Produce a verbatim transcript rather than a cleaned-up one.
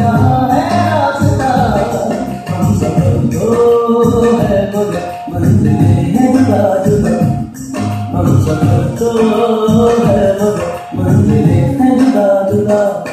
कहाँ है रास्ता, हम सफर तो है मगर मंजिलें हैं जुदा जुदा, हम सफर तो है मगर मंजिलें हैं जुदा जुदा।